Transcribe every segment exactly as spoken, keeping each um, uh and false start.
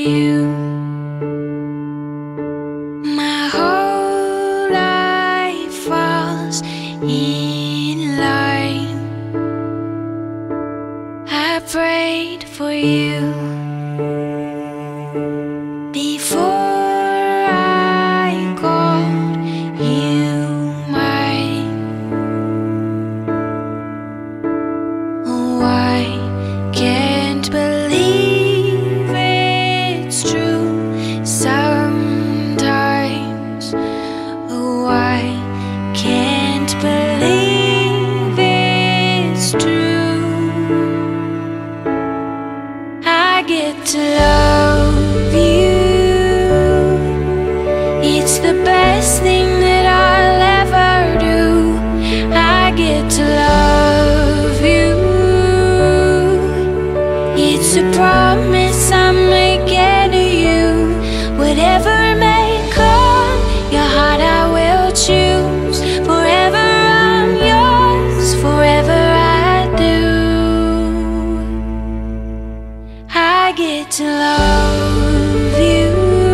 you. My whole life falls in line. I prayed for you before I called you mine. Oh, I can't believe it's true sometimes. Oh, I can't believe it's true. I get to love you. It's the best thing that I'll ever do. I get to love you. It's a promise I'm making to you. Whatever may come, your heart I will choose. Forever I'm yours, forever I do. I get to love you.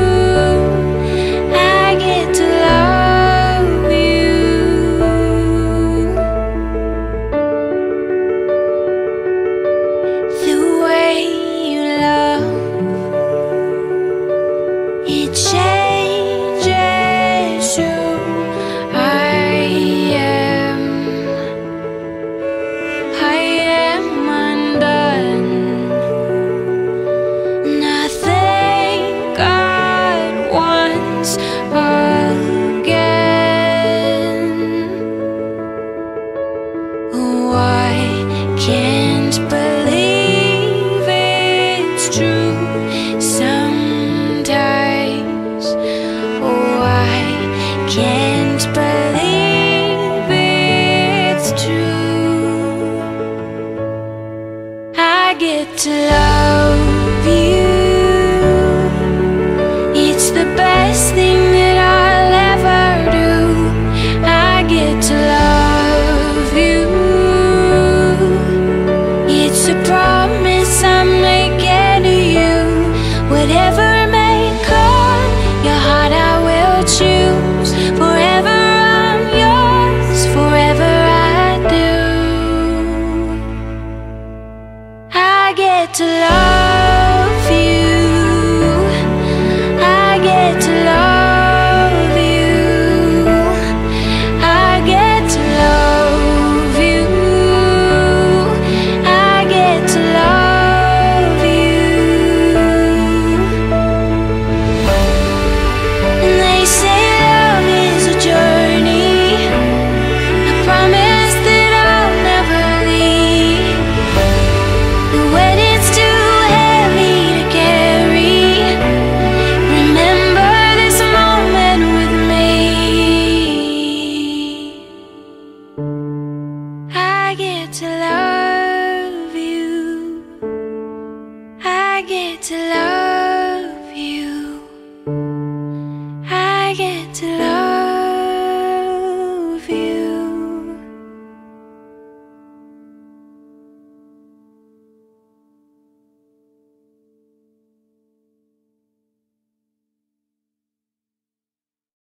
I get to love you. The way you love, it changes who I am. I am undone, and I thank God once again. Oh, I can't believe it's true sometimes. Oh, I can't believe it's true. I get to love you. It's the best thing that I'll ever do. I get to love you. It's a promise I'm making to you. Whatever may come, your heart I will choose. Forever I'm yours, forever I do. I get to love